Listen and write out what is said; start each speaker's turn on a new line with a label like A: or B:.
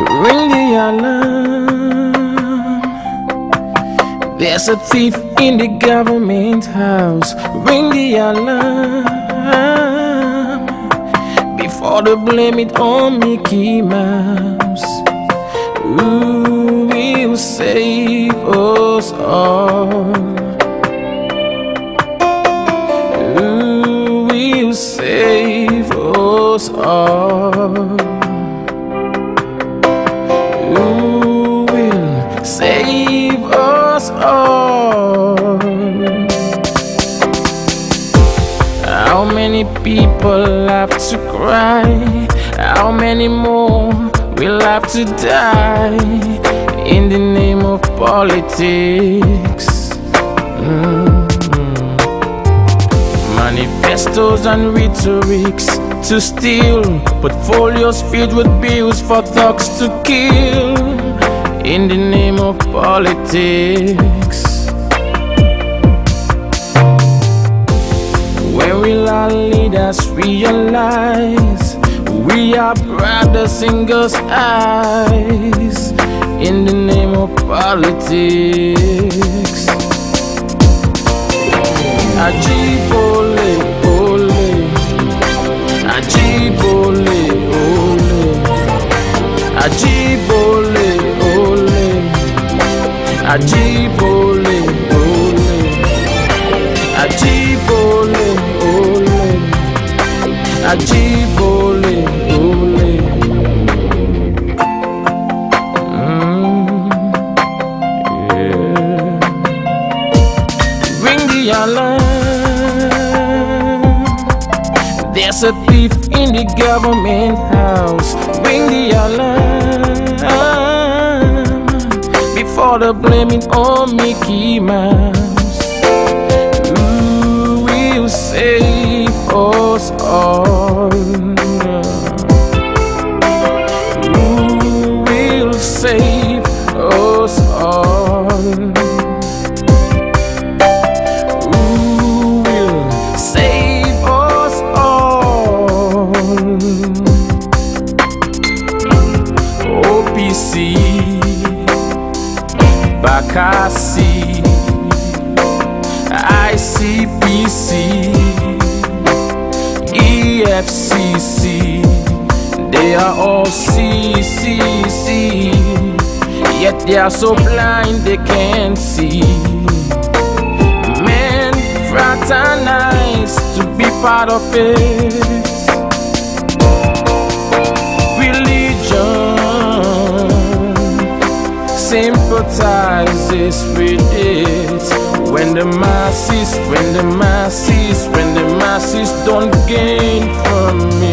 A: Ring the alarm. There's a thief in the government house. Ring the alarm before they blame it on Mickey Mouse. Who will save us all? Who will save us all? Who will save us all? How many people have to cry? How many more will have to die in the name of politics? Manifestos and rhetorics to steal, portfolios filled with bills for thugs to kill in the name of politics. When will our leaders realize we are brothers in God's eyes in the name of politics? Ajibole, ole, Ajibole, ole, Ajibole, ole, Ajibole, ole, Ajibole, ole, Ajibole, ole. Yeah. Ring the alarm. There's a thief in the government house. Ring the alarm before they blame it on Mickey Mouse. Who will save us all? Who will save us all? Who will save us all? OPC, Bakassi, ICPC, EFCC, they are all CCC, yet they are so blind they can't see. Men fraternize to be part of it. Sympathizes with it. When the masses don't gain from